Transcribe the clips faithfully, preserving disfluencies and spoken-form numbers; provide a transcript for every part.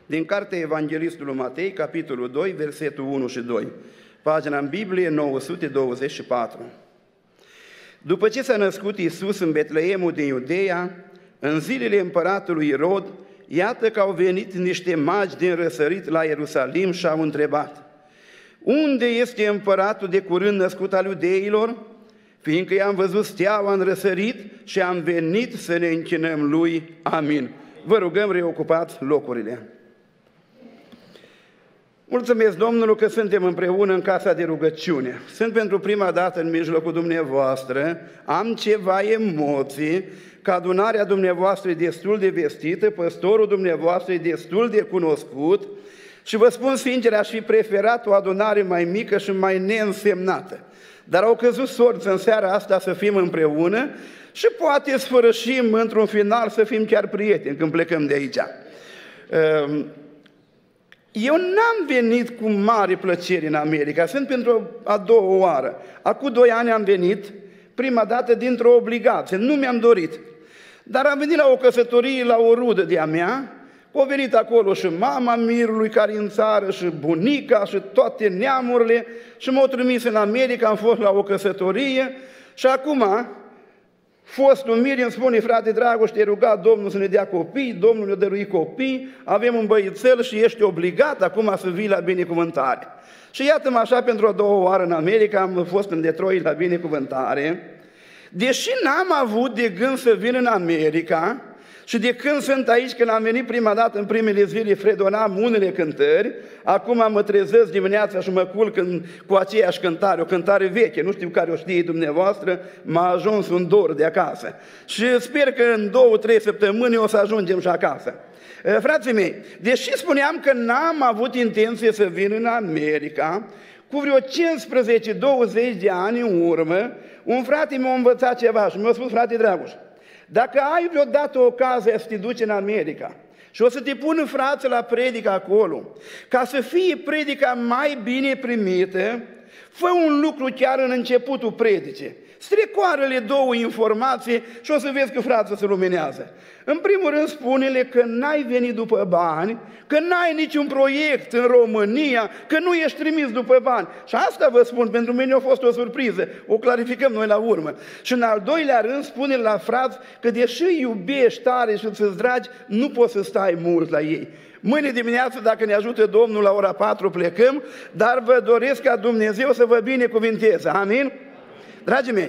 din cartea Evanghelistului Matei, capitolul doi, versetul unu și doi, pagina în Biblie nouă sute douăzeci și patru. După ce s-a născut Iisus în Betleemul din Iudeea, în zilele împăratului Irod, iată că au venit niște magi din răsărit la Ierusalim și au întrebat: unde este împăratul de curând născut al iudeilor? Fiindcă i-am văzut steaua în răsărit și am venit să ne închinăm lui. Amin. Vă rugăm, reocupați locurile. Mulțumesc Domnului că suntem împreună în casa de rugăciune. Sunt pentru prima dată în mijlocul dumneavoastră, am ceva emoții, că adunarea dumneavoastră e destul de vestită, păstorul dumneavoastră e destul de cunoscut și vă spun sincer, aș fi preferat o adunare mai mică și mai neînsemnată. Dar au căzut sorți în seara asta să fim împreună și poate sfârșim într-un final să fim chiar prieteni când plecăm de aici. Eu n-am venit cu mare plăcere în America, sunt pentru a doua oară. Acum doi ani am venit, prima dată dintr-o obligație, nu mi-am dorit. Dar am venit la o căsătorie, la o rudă de-a mea, au venit acolo și mama mirului care e în țară și bunica și toate neamurile și m-au trimis în America, am fost la o căsătorie și acum fostul mir îmi spune: frate Dragoș, te-ai rugat Domnul să ne dea copii, Domnul ne-a dăruit copii, avem un băiețel și ești obligat acum să vii la binecuvântare. Și iată-mă așa pentru a doua oară în America, am fost în Detroit la binecuvântare. Deși n-am avut de gând să vin în America și de când sunt aici, când am venit prima dată în primele zile, fredonam unele cântări, acum mă trezesc dimineața și mă culc în, cu aceeași cântare, o cântare veche, nu știu care o știe dumneavoastră, m-a ajuns un dor de acasă. Și sper că în două, trei săptămâni o să ajungem și acasă. Frații mei, deși spuneam că n-am avut intenție să vin în America, cu vreo cincisprezece douăzeci de ani în urmă, un frate mi-a învățat ceva și mi-a spus: frate Dragoș, dacă ai vreodată ocazia să te duci în America și o să te pun în frață la predică acolo, ca să fie predica mai bine primită, fă un lucru chiar în începutul predicii. Strecoară-le două informații și o să vezi că frața se luminează. În primul rând, spune-le că n-ai venit după bani, că n-ai niciun proiect în România, că nu ești trimis după bani. Și asta vă spun, pentru mine a fost o surpriză, o clarificăm noi la urmă. Și în al doilea rând, spune-le la frați că deși iubești tare și îți dragi, nu poți să stai mult la ei. Mâine dimineață, dacă ne ajută Domnul, la ora patru plecăm, dar vă doresc ca Dumnezeu să vă binecuvinteze. Amin? Dragii mei,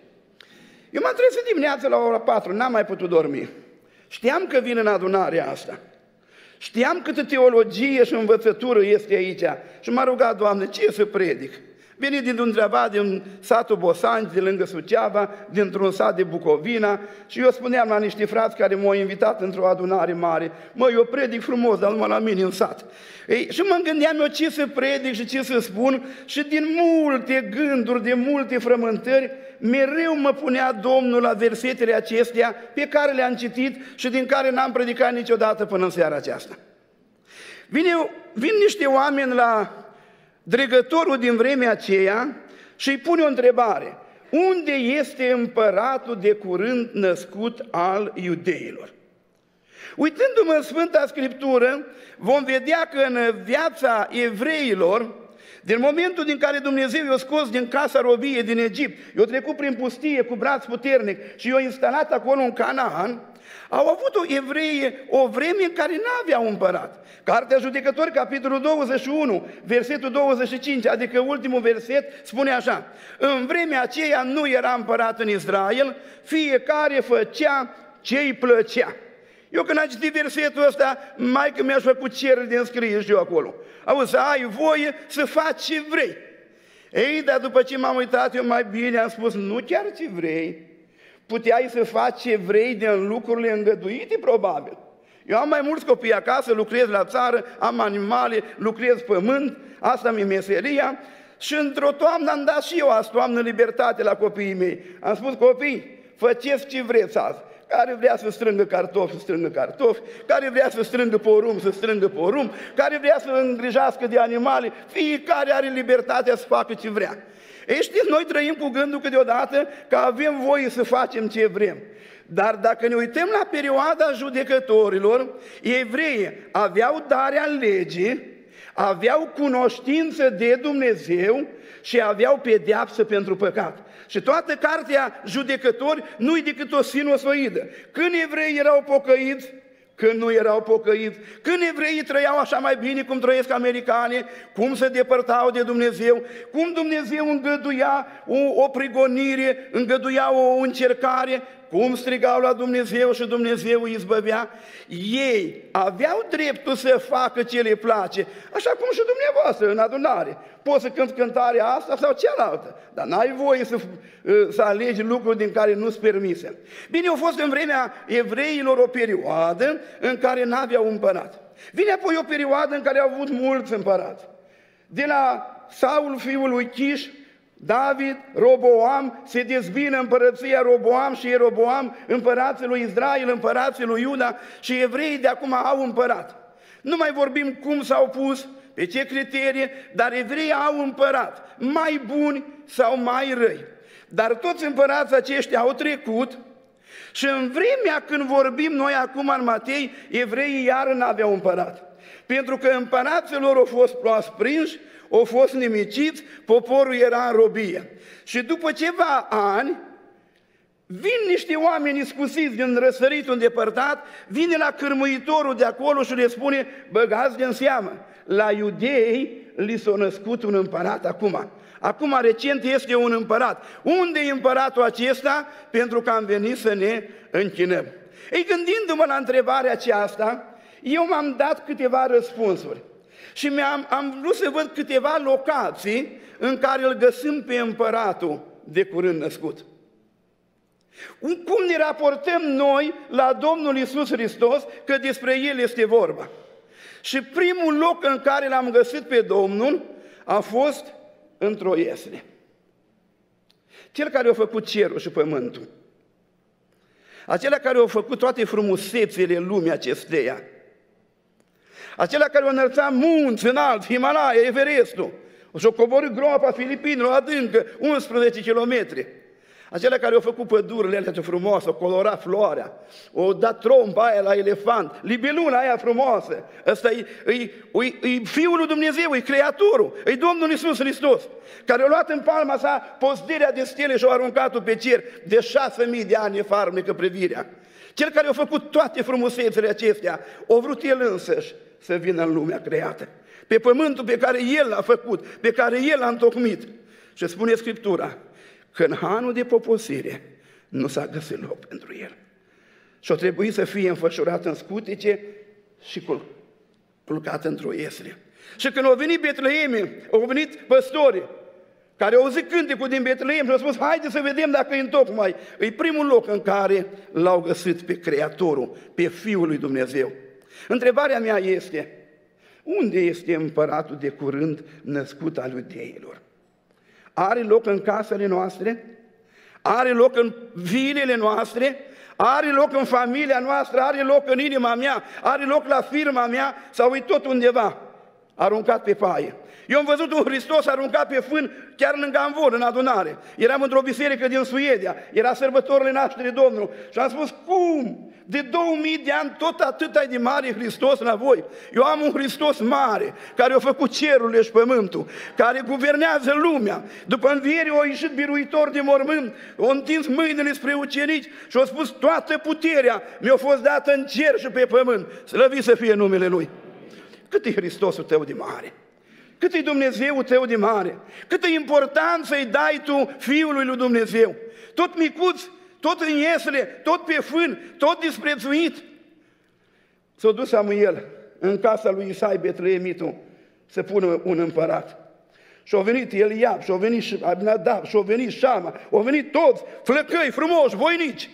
eu m-am trezit dimineața la ora patru, n-am mai putut dormi. Știam că vin în adunarea asta. Știam câtă teologie și învățătură este aici. Și m-a rugat: Doamne, ce să predic? Venit din undeva din satul Bosanci, de lângă Suceava, dintr-un sat de Bucovina, și eu spuneam la niște frați care m-au invitat într-o adunare mare: mă, eu predic frumos, dar numai la mine în sat. Ei, și mă gândeam eu ce să predic și ce să spun, și din multe gânduri, de multe frământări, mereu mă punea Domnul la versetele acestea pe care le-am citit și din care n-am predicat niciodată până în seara aceasta. Vine, vin niște oameni la dregătorul din vremea aceea și îi pune o întrebare: unde este împăratul de curând născut al iudeilor? Uitându-mă în Sfânta Scriptură, vom vedea că în viața evreilor, din momentul din care Dumnezeu i-a scos din casa robiei din Egipt, i-a trecut prin pustie cu braț puternic și i-a instalat acolo în Canaan, au avut o evreie o vreme în care n-aveau împărat. Cartea Judecători, capitolul douăzeci și unu, versetul douăzeci și cinci, adică ultimul verset, spune așa: în vremea aceea nu era împărat în Israel, fiecare făcea ce-i plăcea. Eu când am citit versetul ăsta, mai că mi-aș făcut cereri de înscriere și eu acolo. Auzi, să ai voie să faci ce vrei. Ei, dar după ce m-am uitat eu mai bine, am spus: nu chiar ce vrei. Puteai să faci ce vrei din lucrurile îngăduite, probabil. Eu am mai mulți copii acasă, lucrez la țară, am animale, lucrez pământ, asta mi-e meseria. Și într-o toamnă am dat și eu azi toamnă libertate la copiii mei. Am spus: copii, făceți ce vreți azi. Care vrea să strângă cartofi, să strângă cartofi, care vrea să strângă porum, să strângă porum, care vrea să îngrijească de animale, fiecare are libertatea să facă ce vrea. Ei, știți, noi trăim cu gândul câteodată că avem voie să facem ce vrem. Dar dacă ne uităm la perioada judecătorilor, evreii aveau darea legii, aveau cunoștință de Dumnezeu și aveau pedeapsă pentru păcat. Și toată cartea Judecători nu-i decât o sinusoidă. Când evreii erau pocăiți, când nu erau pocăiți, când evreii trăiau așa mai bine cum trăiesc americanii, cum se depărtau de Dumnezeu, cum Dumnezeu îngăduia o, o prigonire, îngăduia o încercare, cum strigau la Dumnezeu și Dumnezeu îi izbăvea. Ei aveau dreptul să facă ce le place, așa cum și dumneavoastră în adunare. Poți să cânti cântarea asta sau cealaltă, dar n-ai voie să, să alegi lucruri din care nu-ți permise. Bine, a fost în vremea evreilor o perioadă în care n-aveau împărat. Vine apoi o perioadă în care au avut mulți împărați. De la Saul, fiul lui Chiș, David, Roboam, se dezbină împărăția Roboam și Ieroboam, împărații lui Israel, împărații lui Iuda, și evreii de acum au împărat. Nu mai vorbim cum s-au pus, pe ce criterii, dar evreii au împărat, mai buni sau mai răi. Dar toți împărații aceștia au trecut și în vremea când vorbim noi acum în Matei, evreii iar n-aveau împărat. Pentru că împărații lor au fost prinși, au fost nimiciți, poporul era în robie. Și după ceva ani, vin niște oameni iscusiți din răsăritul îndepărtat, vine la cârmuitorul de acolo și le spune: băgați de-n seamă, la iudei li s-a născut un împărat acum. Acum recent este un împărat. Unde e împăratul acesta? Pentru că am venit să ne închinăm. Ei, gândindu-mă la întrebarea aceasta, eu m-am dat câteva răspunsuri. Și mi-am, am vrut să văd câteva locații în care îl găsim pe împăratul de curând născut. Cum ne raportăm noi la Domnul Iisus Hristos, că despre El este vorba. Și primul loc în care l-am găsit pe Domnul a fost într-o iesle. Cel care a făcut cerul și pământul, acela care a făcut toate frumusețile lumii acesteia, acela care a înălțat munți înalți, Himalaya, Everestul, și-a coborât groapa Filipinilor adâncă, unsprezece kilometri, acela care a făcut pădurile alea frumoase, a colorat floarea, a dat trompa aia la elefant, libelula aia frumoasă. Ăsta e, e, e, e Fiul lui Dumnezeu, e Creatorul, e Domnul Iisus Hristos, care a luat în palma sa pozdirea de stele și a aruncat-o pe cer. De șase mii de ani e farmecă privirea. Cel care a făcut toate frumusețele acestea, a vrut El însăși să vină în lumea creată, pe pământul pe care El l-a făcut, pe care El l-a întocmit. Și spune Scriptura că în hanul de poposire nu s-a găsit loc pentru El. Și-a trebuit să fie înfășurat în scutece și culcat într-o iesle. Și când au venit Betleemii, au venit păstorii care au auzit cântecul din Betleem și au spus: haide să vedem dacă e întocmai. E primul loc în care l-au găsit pe Creatorul, pe Fiul lui Dumnezeu. Întrebarea mea este: unde este împăratul de curând născut al iudeilor? Are loc în casele noastre? Are loc în vilele noastre? Are loc în familia noastră? Are loc în inima mea? Are loc la firma mea? Sau e tot undeva aruncat pe paie? Eu am văzut un Hristos aruncat pe fân chiar lângă Amvon, în adunare. Eram într-o biserică din Suedia, era sărbătorile nașterii Domnului și am spus: cum? De două mii de ani tot atât de mare Hristos la voi? Eu am un Hristos mare, care a făcut cerurile și pământul, care guvernează lumea. După înviere a ieșit biruitor de mormânt, a întins mâinile spre ucenici și a spus: toată puterea mi-a fost dată în cer și pe pământ, slăvit să fie numele Lui. Cât e Hristosul tău de mare? Cât e Dumnezeul tău de mare? Câtă importanță îi dai tu Fiului lui Dumnezeu? Tot micuț, tot în iesle, tot pe fân, tot disprețuit. S-a dus Samuel în casa lui Isai Betleemitul să pună un împărat. Și-au venit Eliab, și-au venit Abinadab, și-au venit Șama, au venit toți flăcăi frumoși, voinici.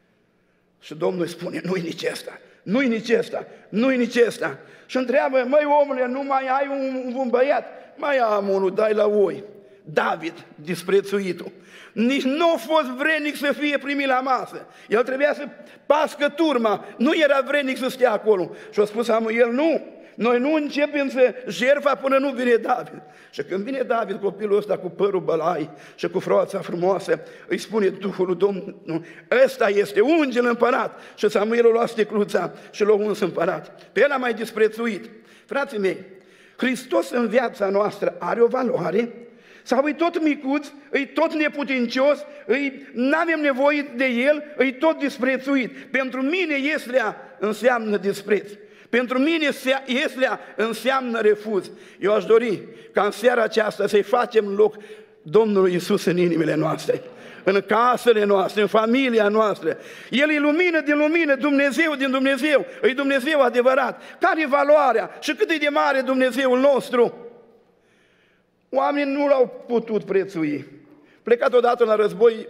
Și Domnul îi spune: nu-i nici ăsta, nu-i nici ăsta, nu-i nici ăsta. Și întreabă: măi omule, nu mai ai un, un băiat? Mai am unul, dai la oi. David, disprețuitul, nici nu a fost vrednic să fie primit la masă. El trebuia să pască turma, nu era vrednic să stea acolo. Și a spus Samuel: nu, Noi nu începem să jertfa până nu vine David. Și când vine David, copilul ăsta cu părul bălai și cu froața frumoasă, îi spune Duhul lui Domnul, ăsta este, unge-l împărat. Și Samuel a luat sticluța și l-a uns împărat. Pe el a mai disprețuit. Frații mei, Hristos în viața noastră are o valoare? Sau e tot micuț, e tot neputincios, nu avem nevoie de el, e tot disprețuit. Pentru mine Ieslea înseamnă dispreț. Pentru mine Ieslea înseamnă refuz. Eu aș dori ca în seara aceasta să-i facem loc Domnului Iisus în inimile noastre, în casele noastre, în familia noastră. El e lumină din lumină, Dumnezeu din Dumnezeu, e Dumnezeu adevărat. Care e valoarea și cât e de mare Dumnezeul nostru? Oamenii nu l-au putut prețui. Plecat odată la război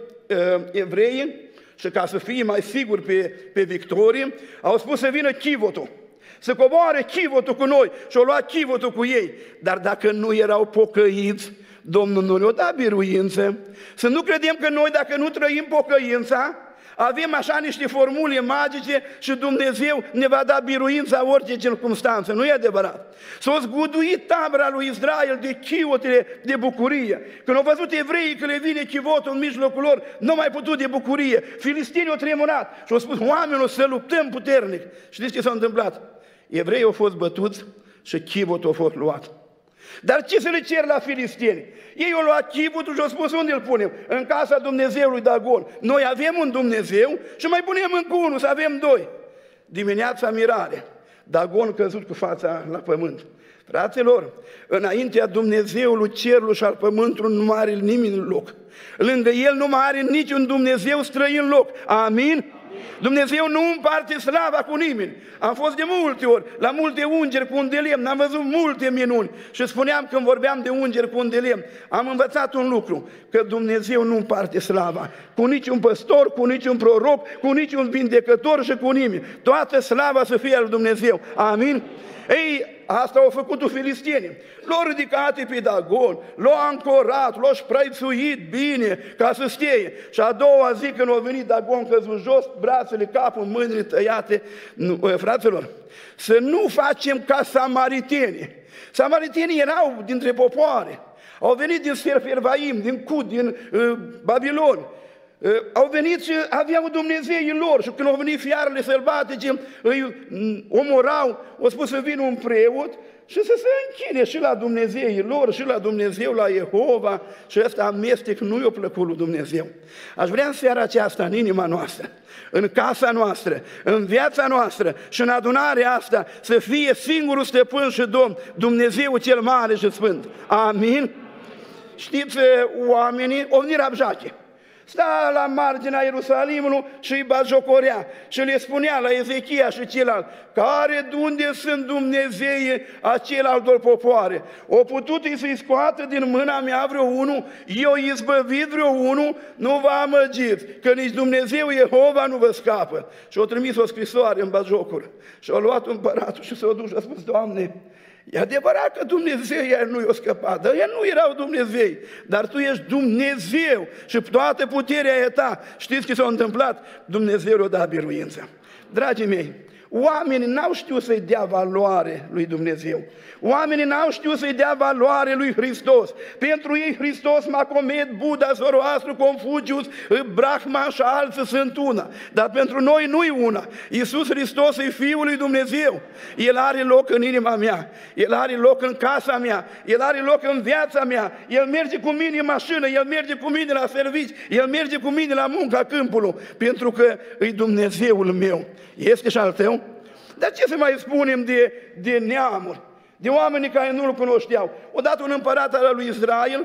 evreii și ca să fie mai siguri pe, pe victorie, au spus să vină chivotul, să coboare chivotul cu noi și au luat chivotul cu ei. Dar dacă nu erau pocăiți, Domnul nu le-a dat biruință. Să nu credem că noi, dacă nu trăim pocăința, avem așa niște formule magice și Dumnezeu ne va da biruința orice circunstanță. Nu e adevărat. S-a zguduit tabăra lui Israel de chivotele de bucurie. Când au văzut evreii că le vine chivotul în mijlocul lor, nu mai putut de bucurie. Filistinii au tremurat și au spus, oamenilor, să luptăm puternic. Știți ce s-a întâmplat? Evreii au fost bătuți și chivotul a fost luat. Dar ce să le cer la filisteni? Ei au luat chivotul și au spus, unde îl punem? În casa Dumnezeului Dagon. Noi avem un Dumnezeu și mai punem încă unul, să avem doi. Dimineața mirare, Dagon căzut cu fața la pământ. Fraților, înaintea Dumnezeului cerului și al pământului nu mai are nimeni loc. Lângă el nu mai are niciun Dumnezeu străin loc. Amin? Dumnezeu nu împarte slava cu nimeni. Am fost de multe ori la multe ungeri cu un de lemn, am văzut multe minuni și spuneam când vorbeam de ungeri cu un de lemn, am învățat un lucru, că Dumnezeu nu împarte slava cu niciun păstor, cu niciun proroc, cu niciun vindecător și cu nimeni. Toată slava să fie al Dumnezeu. Amin? Ei, asta au făcut-o filistienii. L-au ridicat pe Dagon, l-au ancorat, l-au șprăițuit bine ca să stie. Și a doua zi când a venit Dagon căzut jos, brațele, capul, mâinile tăiate, nu, fraților, să nu facem ca samaritenii. Samaritenii erau dintre popoare. Au venit din Sefervaim, din Cud, din uh, Babilon. Uh, au venit și aveau Dumnezeii lor și când au venit fiarele sălbatice, îi omorau, au spus să vină un preot și să se închine și la Dumnezeii lor și la Dumnezeu, la Jehova, și ăsta amestec nu i-a plăcut lui Dumnezeu. Aș vrea în seara aceasta, în inima noastră, în casa noastră, în viața noastră și în adunarea asta să fie singurul stăpân și Domn, Dumnezeu cel mare și sfânt. Amin? Știți, oamenii, o venit Rabjache. Sta la marginea Ierusalimului și îi batjocorea și le spunea la Ezechia și celălalt, care, unde sunt Dumnezeii acelaltor popoare? O putut să-i scoată din mâna mea vreo unul, eu izbăvit vreo unul, nu vă amăgiți, că nici Dumnezeu Jehova nu vă scapă. Și-o trimis o scrisoare în batjocură și-a luat împăratul și s-a dus și a spus, Doamne, e adevărat că Dumnezeu iar nu i-a scăpat, dar ei nu erau Dumnezei, dar Tu ești Dumnezeu și toată puterea e Ta. Știți ce s-a întâmplat? Dumnezeu le-a dat biruința. Dragii mei, oamenii n-au știut să-i dea valoare lui Dumnezeu. Oamenii n-au știut să-i dea valoare lui Hristos. Pentru ei Hristos, Mahomet, Buddha, Zoroastru, Confucius, Brahma și alții sunt una. Dar pentru noi nu-i una. Iisus Hristos e Fiul lui Dumnezeu. El are loc în inima mea. El are loc în casa mea. El are loc în viața mea. El merge cu mine în mașină. El merge cu mine la servici. El merge cu mine la munca câmpului. Pentru că e Dumnezeul meu. Este și al tău? Dar ce să mai spunem de, de neamuri? De oamenii care nu-L cunoșteau. Odată un împărat al lui Israel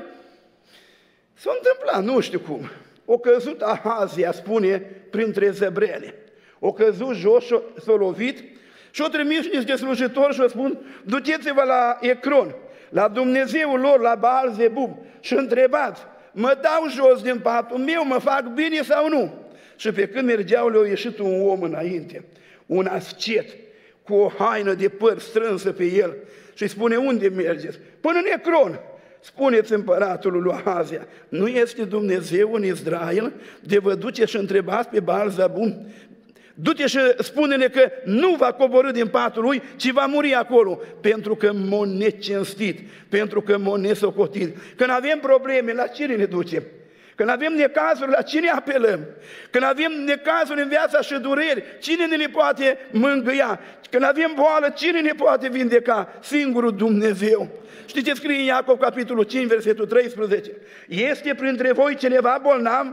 s-a întâmplat, nu știu cum. O căzut Ahazia, spune, printre zăbrele. O căzut jos, s-a lovit și o trimis niște slujitori și o spun, duceți-vă la Ecron, la Dumnezeul lor, la Baal Zebub și întrebați, mă dau jos din patul meu, mă fac bine sau nu? Și pe când mergeau, le-a ieșit un om înainte, un ascet, cu o haină de păr strânsă pe el și îi spune, unde mergeți? Până în Ecron. Spuneți împăratului lui Ahazia, nu este Dumnezeu în Israel de vă duce și întrebați pe Baal Zebub, Du-te și spune-ne că nu va coborî din patul lui, ci va muri acolo, pentru că m-a necinstit, pentru că m-a nesocotit. Când avem probleme, la cine ne ducem? Când avem necazuri, la cine apelăm? Când avem necazuri în viața și dureri, cine ne le poate mângâia? Când avem boală, cine ne poate vindeca? Singurul Dumnezeu. Știți ce scrie în Iacov, capitolul cinci, versetul treisprezece? Este printre voi cineva bolnav?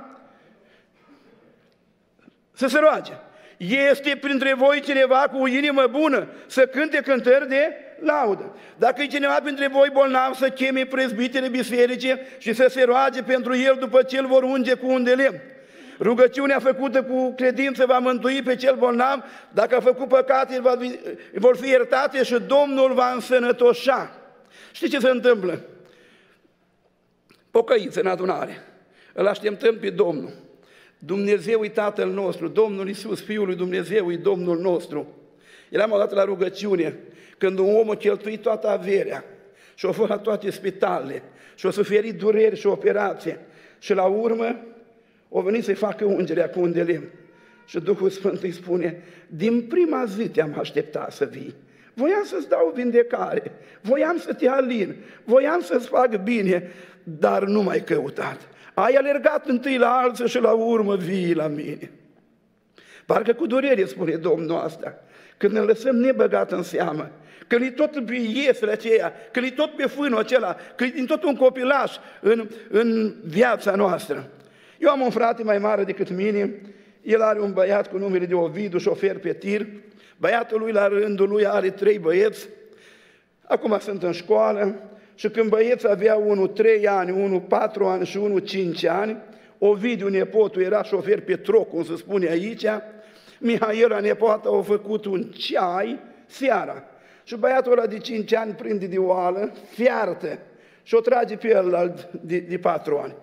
Să se roage. Este printre voi cineva cu o inimă bună să cânte cântări de laudă. Dacă e cineva printre voi bolnav, să cheme prezbitele bisericii și să se roage pentru el după ce îl vor unge cu un de lemn. Rugăciunea făcută cu credință va mântui pe cel bolnav, dacă a făcut păcate, vor fi iertate și Domnul va însănătoșa. Știți ce se întâmplă? Pocăiți în adunare. Îl așteptăm pe Domnul. Dumnezeu e Tatăl nostru, Domnul Iisus, Fiul lui Dumnezeu e Domnul nostru. Eram odată la rugăciune, când un om a cheltuit toată averea și a fost la toate spitalele și a suferit dureri și operație și la urmă a venit să-i facă ungerea cu un de lemn. Și Duhul Sfânt îi spune, din prima zi te-am așteptat să vii. Voiam să-ți dau vindecare, voiam să te alin, voiam să-ți fac bine, dar nu m-ai căutat. Ai alergat întâi la alții și la urmă vii la mine. Parcă cu durere spune Domnul asta, când ne lăsăm nebăgat în seamă, când e tot pe iesele aceea, când e tot pe fânul acela, când e tot un copilaș în, în viața noastră. Eu am un frate mai mare decât mine, el are un băiat cu numele de Ovidiu, șofer pe tir, băiatul lui la rândul lui are trei băieți, acum sunt în școală, și când băieții aveau unul trei ani, unul patru ani și unul cinci ani, Ovidiu, nepotul, era șofer pe troc, cum se spune aici, Mihaela, nepoata, a făcut un ceai seara. Și băiatul ăla de cinci ani prinde de oală, fiartă, și o trage pe el de, de patru ani.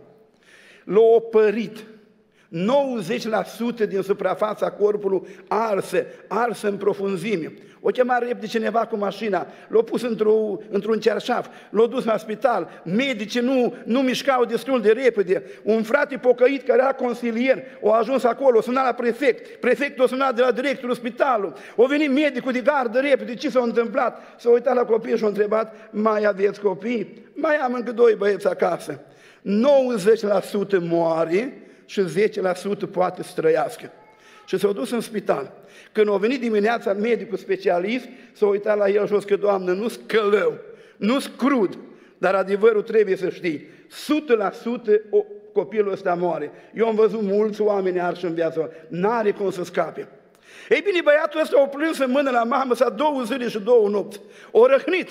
L-a opărit. nouăzeci la sută din suprafața corpului arsă, arsă în profunzime. O chema repede cineva cu mașina, l-a pus într-un într cearșaf, l-a dus la spital, medicii nu, nu mișcau destul de repede, un frate pocăit care era consilier, a ajuns acolo, a sunat la prefect, prefectul a sunat de la directorul spitalului, a venit medicul de gardă repede, ce s-a întâmplat? S-a uitat la copii și a întrebat, mai aveți copii? Mai am încă doi băieți acasă. nouăzeci la sută moare și zece la sută poate să trăiască. Și s-a dus în spital. Când a venit dimineața medicul specialist, s-a uitat la el și a zis că, Doamnă, nu-s călău, nu-s crud, dar adevărul trebuie să știi, o sută la sută copilul ăsta moare. Eu am văzut mulți oameni arși în viața, n-are cum să scape. Ei bine, băiatul ăsta a plâns în mână la mamă, s-a două zile și două nopți, o răhnit.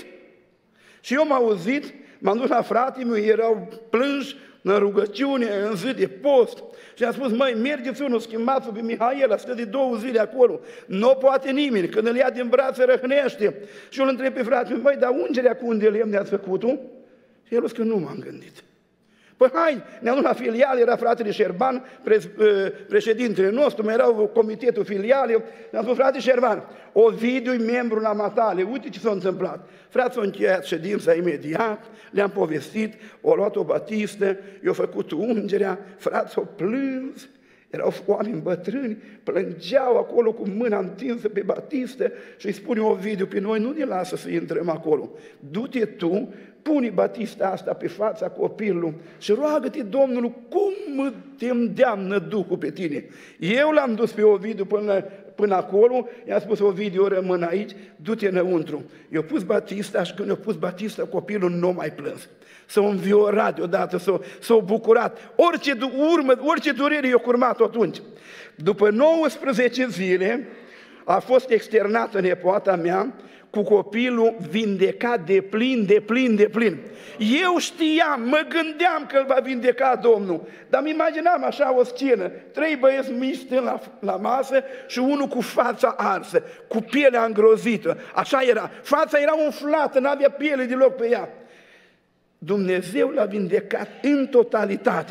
Și eu m-am auzit, m-am dus la fratele meu, erau plânși, în rugăciune, în zi de post, și am spus, măi, mergeți unul, schimbați-o pe Mihaela, stă de două zile acolo, nu poate nimeni, când îl ia din brațe, răhnește. Și eu îl întreb pe fratele, măi, dar ungerea cu un de lemn ne-ați făcut-o? Și el a zis că nu m-am gândit. Păi hai, ne-am dus la filial, era fratele Șerban, pre, președintele nostru, mai erau comitetul filiale, ne-am spus, frate Șerban, Ovidiu-i membru la Matale, uite ce s-a întâmplat. Frații s-au încheiat ședința imediat, le-am povestit, o luat o batistă, i-au făcut ungerea, frații s-au plâns, erau oameni bătrâni, plângeau acolo cu mâna întinsă pe batistă și îi spune Ovidiu, pe noi nu ne lasă să intrăm acolo, du-te tu, pune batista asta pe fața copilului și roagă-te Domnului cum te îndeamnă Duhul pe tine. Eu l-am dus pe Ovidiu până, până acolo, i-am spus Ovidiu, eu rămân aici, du-te înăuntru. I-a pus batista și când i-a pus batista, copilul nu mai plâns. S-a înviorat deodată, s-a, s-a bucurat. Orice urmă, orice durere i-a curmat atunci. După nouăsprezece zile a fost externată nepoata mea cu copilul vindecat de plin, de plin, de plin. Eu știam, mă gândeam că îl va vindeca Domnul, dar îmi imaginam așa o scenă, trei băieți mici stând la, la masă și unul cu fața arsă, cu pielea îngrozită, așa era, fața era umflată, n-avea piele deloc pe ea. Dumnezeu l-a vindecat în totalitate.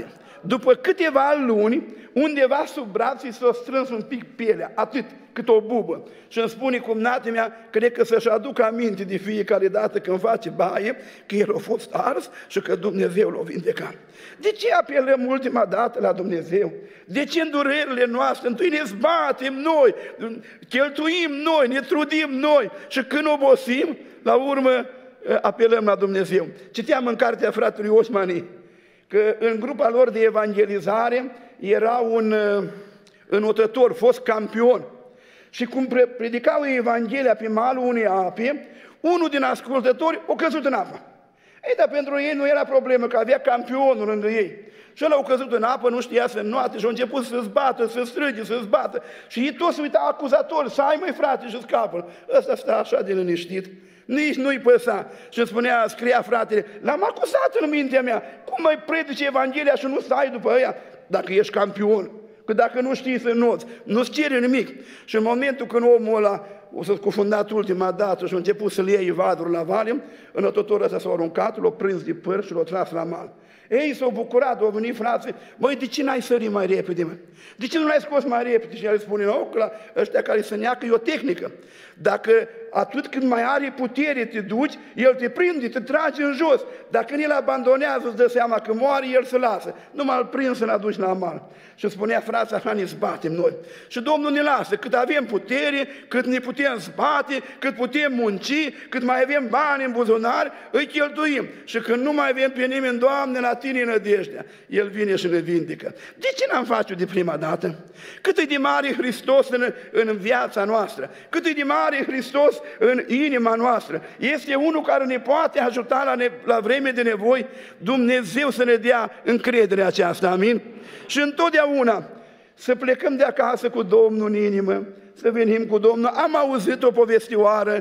după câteva luni, undeva sub braț i s-a strâns un pic pielea, atât, cât o bubă. Și îmi spune cumnata mea, cred că să-și aducă aminte de fiecare dată când face baie, că el a fost ars și că Dumnezeu l-a vindecat. De ce apelăm ultima dată la Dumnezeu? De ce în durerile noastre, întâi ne zbatem noi, cheltuim noi, ne trudim noi și când obosim, la urmă apelăm la Dumnezeu. Citeam în cartea fratelui Osmani că în grupa lor de evangelizare era un înotător, fost campion. Și cum predicau Evanghelia pe malul unei ape, unul din ascultători a căzut în apă. Ei, dar pentru ei nu era problemă, că avea campionul lângă ei. Și ăla a căzut în apă, nu știa să înnoate și a început să-ți bată, să strige, să-ți bată. Și ei toți se uitau acuzatori, să ai, măi frate, și scapă. Ăsta sta așa de liniștit, nici nu-i păsa. Și îmi spunea, scria fratele, l-am acuzat în mintea mea. Cum mai predici Evanghelia și nu stai după ăia? Dacă ești campion. Că dacă nu știi să înnoți, nu-ți cere nimic. Și în momentul când omul ăla o să-ți cufundat ultima dată și a început să-l iei vadul la vale, înătătorul ăsta s-a aruncat, l-a prins de păr și l-a tras la mal. Ei s-au bucurat, au venit frații, măi, de ce n-ai sărit mai repede, mă? De ce nu l-ai scos mai repede? Și el spune, nu, că la ăștia care se neacă e o tehnică. Dacă atât când mai are putere te duci, el te prinde, te trage în jos. Dacă el abandonează, îți dă seama că moare, el se lasă. Nu m-al prins să-l aduci la mal. Și spunea frații, așa ne zbatem noi. Și Domnul ne lasă, cât avem putere, cât ne putem zbate, cât putem munci, cât mai avem bani în buzunar, îi cheltuim. Și când nu mai avem pe nimeni, Doamne, la tine nădejdea, El vine și ne vindecă. De ce n-am face de prima dată? Cât e de mare Hristos în, în viața noastră, cât e de mare Hristos în inima noastră. Este unul care ne poate ajuta la, ne, la vreme de nevoi. Dumnezeu să ne dea încrederea aceasta, amin? Și întotdeauna să plecăm de acasă cu Domnul în inimă, să venim cu Domnul. Am auzit o povestioară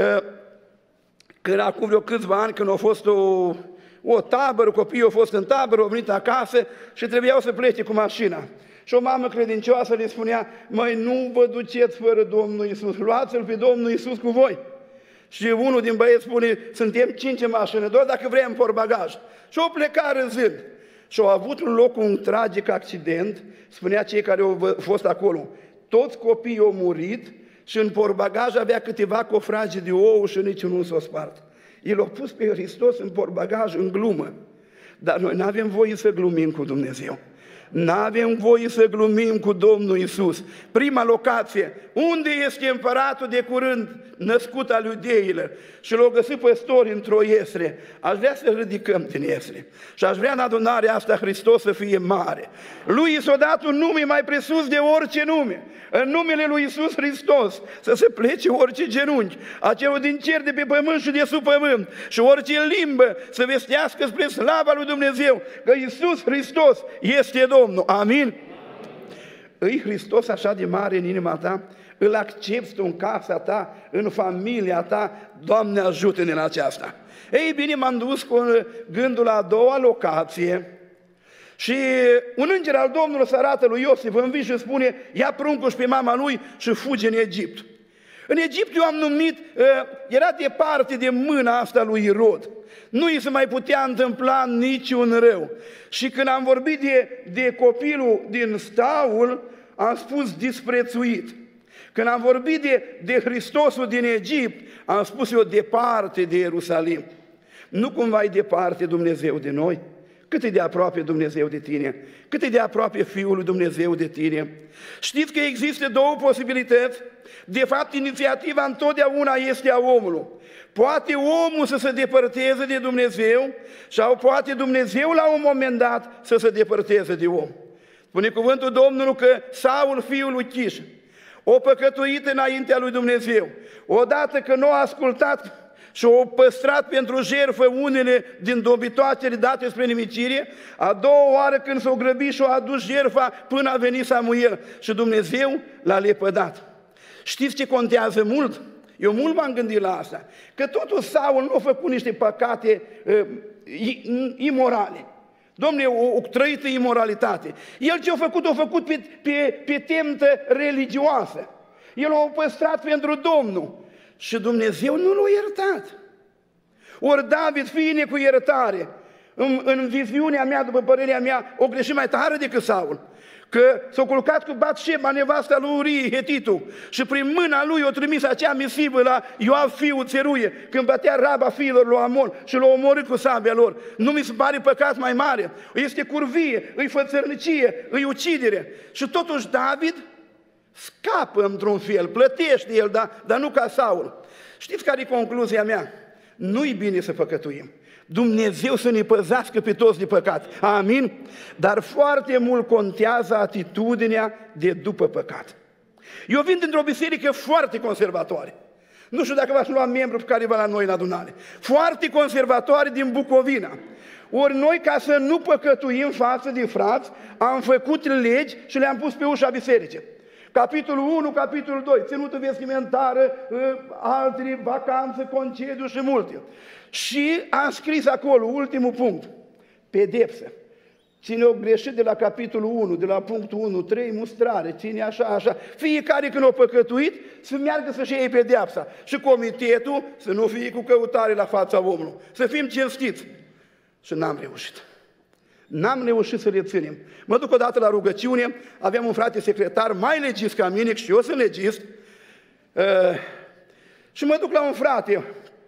când acum vreo câțiva ani, când a fost o, o tabără, copiii au fost în tabără, au venit acasă și trebuiau să plece cu mașina. Și o mamă credincioasă le spunea, măi, nu vă duceți fără Domnul Iisus, luați-L pe Domnul Iisus cu voi. Și unul din băieți spune, suntem cinci în mașină, doar dacă vrem portbagaj. Și au plecat râzând. Și au avut în loc un tragic accident, spunea cei care au fost acolo. Toți copiii au murit și în portbagaj avea câteva cofrage de ouă și niciunul nu s-a spart. El a pus pe Hristos în portbagaj în glumă. Dar noi nu avem voie să glumim cu Dumnezeu. N-avem voie să glumim cu Domnul Iisus. Prima locație, unde este împăratul de curând născut al iudeilor? Și l-au găsit păstori într-o iestre. Aș vrea să ridicăm din iestre. Și aș vrea în adunarea asta Hristos să fie mare. Lui i s-a dat un nume mai presus de orice nume. În numele lui Iisus Hristos să se plece orice genunchi, acelul din cer, de pe pământ și de sub pământ, și orice limbă să vestească spre slava lui Dumnezeu că Iisus Hristos este Domnul. Amin? Îi Hristos așa de mare în inima ta? Îl accepți tu în casa ta, în familia ta? Doamne, ajută-ne în aceasta! Ei bine, m-am dus cu gândul la a doua locație și un înger al Domnului se arată lui Iosif în vis și spune, ia pruncul și pe mama lui și fuge în Egipt. În Egipt eu am numit, era departe de mâna asta lui Irod. Nu i se mai putea întâmpla niciun rău. Și când am vorbit de, de copilul din staul, am spus disprețuit. Când am vorbit de, de Hristosul din Egipt, am spus eu departe de Ierusalim. Nu cumva e departe Dumnezeu de noi? Cât e de aproape Dumnezeu de tine? Cât e de aproape Fiul lui Dumnezeu de tine? Știți că există două posibilități? De fapt, inițiativa întotdeauna este a omului. Poate omul să se depărteze de Dumnezeu sau poate Dumnezeu la un moment dat să se depărteze de om. Spune cuvântul Domnului că Saul, fiul lui Chiș, o păcătuit înaintea lui Dumnezeu. Odată că nu a ascultat și au păstrat pentru jertfă unele din dobitoacele date spre nimicire, a doua oară când s-au grăbit și au adus jertfa până a venit Samuel și Dumnezeu l-a lepădat. Știți ce contează mult? Eu mult m-am gândit la asta, că totul Saul nu a făcut niște păcate uh, imorale. Dom'le, o, o trăită imoralitate. El ce a făcut, a făcut pe, pe, pe temtă religioasă. El a păstrat pentru Domnul. Și Dumnezeu nu l-a iertat. Ori David, fiind cu iertare, în, în viziunea mea, după părerea mea, o greșit mai tare decât Saul. Că s-a culcat cu Batșeba, nevasta lui Urie, hetitul, și prin mâna lui o trimis acea misivă la Ioab, fiul Țeruie, când bătea raba fiilor lui Amon și l-a omorât cu sabia lor. Nu mi se pare păcat mai mare. Este curvie, îi fățărnicie, îi ucidere. Și totuși David scapă într-un fel, plătește el, dar, dar nu ca Saul. Știți care e concluzia mea? Nu-i bine să păcătuim. Dumnezeu să ne păzească pe toți de păcat. Amin? Dar foarte mult contează atitudinea de după păcat. Eu vin dintr-o biserică foarte conservatoare. Nu știu dacă v-ați lua membru pe careva la noi în adunare. Foarte conservatoare din Bucovina. Ori noi, ca să nu păcătuim față de frați, am făcut legi și le-am pus pe ușa bisericii. Capitolul unu, capitolul doi, ținută vestimentară, altele, vacanță, concediu și multe. Și am scris acolo, ultimul punct, pedepsă. Cine o greșit de la capitolul unu, de la punctul unu, trei, mustrare, cine așa, așa. Fiecare când o păcătuit, să meargă să-și iei pedeapsa. Și comitetul să nu fie cu căutare la fața omului. Să fim cinstiți. Și n-am reușit. N-am reușit să le ținem. Mă duc odată la rugăciune, aveam un frate secretar mai legist ca mine, și eu sunt legist, uh, și mă duc la un frate,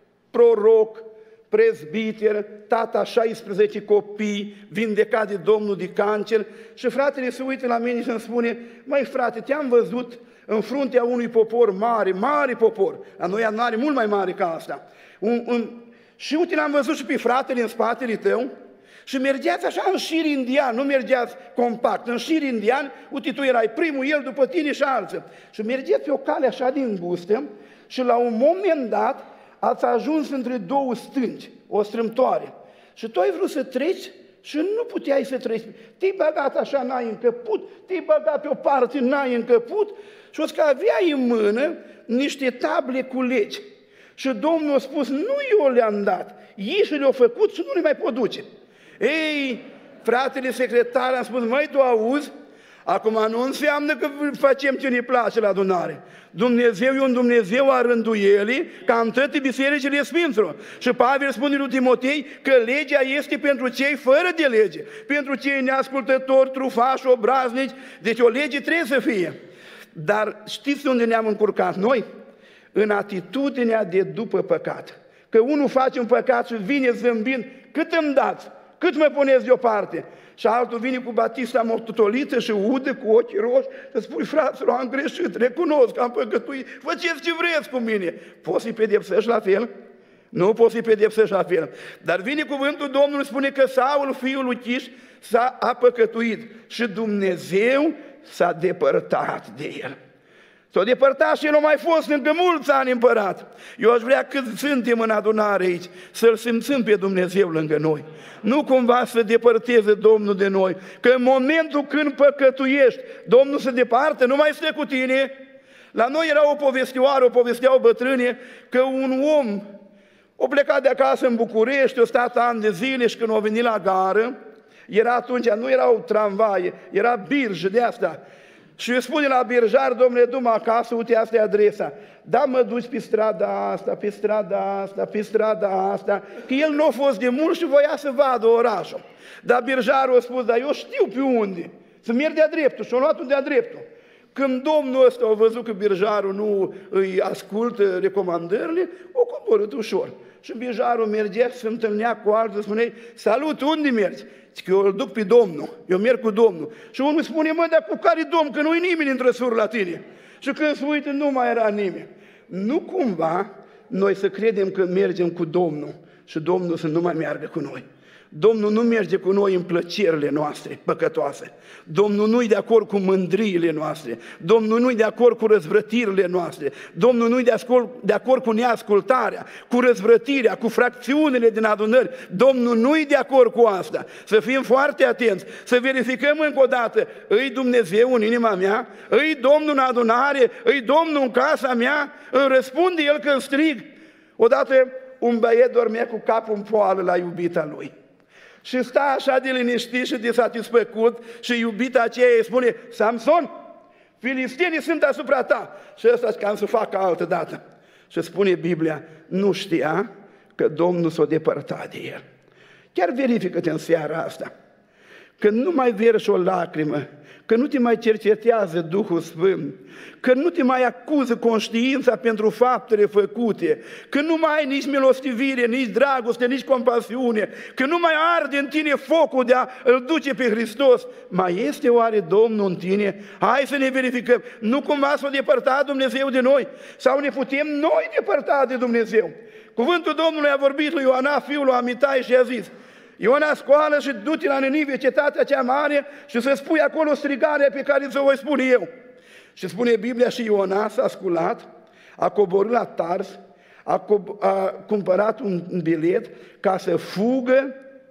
proroc, prezbiter, tata șaisprezece copii, vindecat de Domnul de cancer, și fratele se uită la mine și îmi spune: măi frate, te-am văzut în fruntea unui popor mare, mare popor, la noi nu are mult mai mare ca asta, un, un, și uite, l-am văzut și pe fratele în spatele tău, și mergeați așa în șir indian, nu mergeați compact, în șir indian, uite, tu erai primul, el după tine și alții. Și mergeați pe o cale așa din gustă și la un moment dat ați ajuns între două stânci, o strâmtoare. Și tu ai vrut să treci și nu puteai să treci. Te-ai băgat așa, n-ai încăput, te-ai băgat pe o parte, n-ai încăput, și o să că aveai în mână niște table cu legi. Și Domnul a spus: nu eu le-am dat, ei și le-au făcut și nu le mai pot duce. Ei, fratele secretar, am spus: măi, tu auzi? Acum nu înseamnă că facem ce ne place la adunare. Dumnezeu e un Dumnezeu a rânduielii, ca în toate bisericile Sfinților. Și Pavel spune lui Timotei că legea este pentru cei fără de lege, pentru cei neascultători, trufași, obraznici. Deci o lege trebuie să fie. Dar știți unde ne-am încurcat noi? În atitudinea de după păcat. Că unul face un păcat și vine zâmbind: cât îmi dați? Cât mă puneți deoparte? Și altul vine cu batista mototolită și udă cu ochii roși și spui: fraților, am greșit, recunosc că am păcătuit, faceți ce vreți cu mine. Poți să-i pedepsești la fel? Nu poți să-i pedepsești la fel. Dar vine cuvântul Domnului, spune că Saul, fiul lui Chiș, s-a a păcătuit și Dumnezeu s-a depărtat de el. S-a depărtat și el a mai fost încă mulți ani împărat. Eu aș vrea, cât suntem în adunare aici, să-L simțim pe Dumnezeu lângă noi. Nu cumva să depărteze Domnul de noi, că în momentul când păcătuiești, Domnul se departă, nu mai stă cu tine. La noi era o povestioară, o povesteau bătrâne, că un om a plecat de acasă în București, a stat ani de zile, și când a venit la gară, era atunci, nu erau tramvaie, era birjă de asta. Și îi spune la birjar: domnule, du-mă acasă, uite, asta e adresa. Da, mă duci pe strada asta, pe strada asta, pe strada asta, că el nu a fost de mult și voia să vadă orașul. Dar birjarul a spus: dar eu știu pe unde, să merg de-a dreptul, și-a luat de-a dreptul. Când domnul ăsta a văzut că birjarul nu îi ascultă recomandările, o coborât ușor. Și birjarul mergea, se întâlnea cu altul, spune: salut, unde mergi? Că eu îl duc pe Domnul, eu merg cu Domnul. Și unul spune: mă, dar cu care Domn, că nu-i nimeni în trăsuri la tine. Și când se uită, nu mai era nimeni. Nu cumva noi să credem că mergem cu Domnul și Domnul să nu mai meargă cu noi. Domnul nu merge cu noi în plăcerile noastre păcătoase. Domnul nu-i de acord cu mândriile noastre. Domnul nu-i de acord cu răzvrătirile noastre. Domnul nu-i de, de acord cu neascultarea, cu răzvrătirea, cu fracțiunile din adunări. Domnul nu-i de acord cu asta. Să fim foarte atenți, să verificăm încă o dată: îi Dumnezeu în inima mea? Îi Domnul în adunare? Îi Domnul în casa mea? Îmi răspunde El când strig? Odată un băiet dormea cu capul în poală la iubita lui. Și sta așa de liniștit și de satisfăcut, și iubita aceea îi spune: Samson, filistenii sunt asupra ta. Și ăsta cam să facă altă dată. Și spune Biblia: nu știa că Domnul s-a depărtat de el. Chiar verifică-te în seara asta, că nu mai verși o lacrimă, că nu te mai cercetează Duhul Sfânt, că nu te mai acuză conștiința pentru faptele făcute, că nu mai ai nici milostivire, nici dragoste, nici compasiune, că nu mai arde în tine focul de a îl duce pe Hristos. Mai este oare Domnul în tine? Hai să ne verificăm. Nu cumva s-a depărtat Dumnezeu de noi? Sau ne putem noi depărta de Dumnezeu? Cuvântul Domnului a vorbit lui Iona, fiul lui Amitai, și a zis: Iona, scoală și du-te la Ninive, cetatea cea mare, și să spui acolo strigarea pe care ți-o voi spune eu. Și spune Biblia, și Iona s-a sculat, a coborât la Tars, a, co- a cumpărat un bilet ca să fugă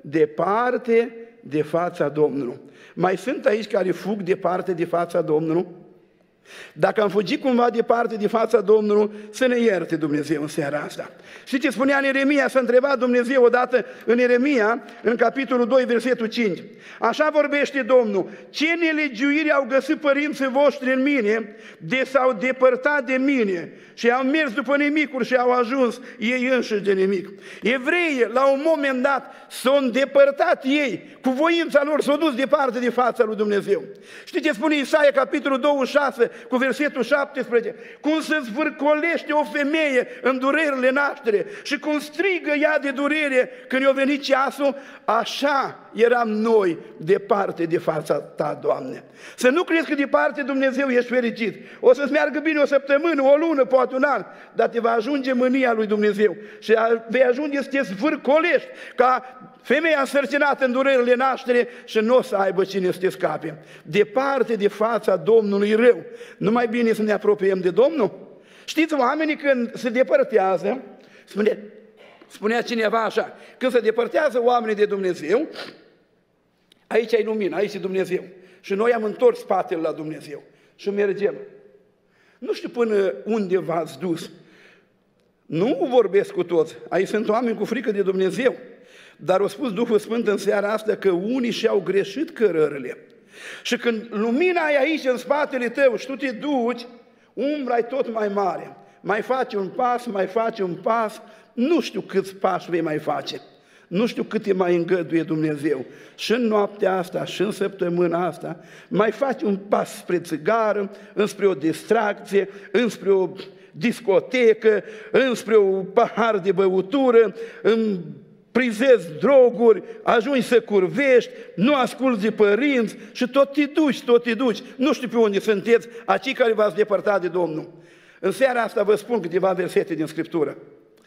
departe de fața Domnului. Mai sunt aici care fug departe de fața Domnului? Dacă am fugit cumva departe de fața Domnului, să ne ierte Dumnezeu în seara asta. Știți ce spunea în Ieremia? S-a întrebat Dumnezeu odată în Ieremia, în capitolul doi, versetul cinci. Așa vorbește Domnul: ce nelegiuiri au găsit părinții voștri în mine, de s-au depărtat de mine și au mers după nimicuri și au ajuns ei înșiși de nimic. Evreii, la un moment dat, s-au îndepărtat ei, cu voința lor s-au dus departe de fața lui Dumnezeu. Știți ce spune Isaia, capitolul douăzeci și șase, cu versetul șaptesprezece? Cum se zvârcolește o femeie în durerile naștere și cum strigă ea de durere când i-a venit ceasul, așa eram noi departe de fața Ta, Doamne. Să nu crezi că departe Dumnezeu ești fericit. O să-ți meargă bine o săptămână, o lună, poate un an, dar te va ajunge mânia lui Dumnezeu și vei ajunge să te zvârcolești ca femeia însărcinată în durerile naștere și nu o să aibă cine să te scape. Departe de fața Domnului rău. Nu mai bine să ne apropiem de Domnul? Știți, oamenii când se depărtează, spune, spunea cineva așa, când se depărtează oamenii de Dumnezeu, aici ai lumină, aici e Dumnezeu. Și noi am întors spatele la Dumnezeu și mergem. Nu știu până unde v-ați dus. Nu vorbesc cu toți. Aici sunt oameni cu frică de Dumnezeu. Dar a spus Duhul Sfânt în seara asta că unii și-au greșit cărările. Și când lumina e aici în spatele tău și tu te duci, umbra e tot mai mare. Mai faci un pas, mai faci un pas, nu știu câți pași vei mai face. Nu știu cât te mai îngăduie Dumnezeu. Și în noaptea asta, și în săptămâna asta, mai faci un pas spre țigară, înspre o distracție, înspre o discotecă, înspre un pahar de băutură, împrizezi droguri, ajungi să curvești, nu asculți de părinți și tot te duci, tot te duci. Nu știu pe unde sunteți, acei care v-ați depărtat de Domnul. În seara asta vă spun câteva versete din Scriptură.